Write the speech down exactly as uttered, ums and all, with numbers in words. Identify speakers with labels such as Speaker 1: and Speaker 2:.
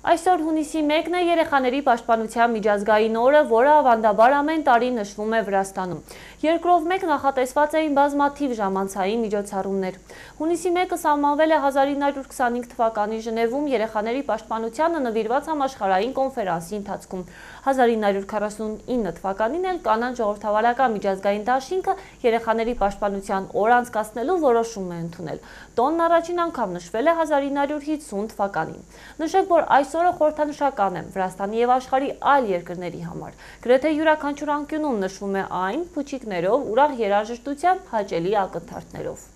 Speaker 1: Այսօր հունիսի մեկն է երեխաների պաշտպանության միջազգային օրը, որը ավանդաբար ամեն տարի նշվում է Վրաստանում։ Երկրով մեկ նախատեսված էին բազմաթիվ ժամանցային միջոցառումներ։ Հունիսի մեկը սահմանվել է հազար ինը հարյուր քսանհինգ թվականի Ժնևում երեխաների պաշտպանությանը նվիրված համաշխարհային կոնֆերանսի ընթացքում։ հազար ինը հարյուր քառասունինը թվականին էլ Կանանց ժողովրդավարական միջազգային դաշինքը երեխաների պաշտպանության օր անցկացնելու որոշում է ընդունել։ Տոնն առաջին անգամ նշվել է հազար ինը հարյուր հիսուն թվականին։ Նշեք, որ այսօրը խորհրդանշական է Վրաստանի և աշխարհի այլ երկրների համար։ Գրեթե յուրաքանչյուր անկյունում նշվում է այն փուչիկներով, ուրախ երաժշտությամբ, հաճելի ակնթարթներով։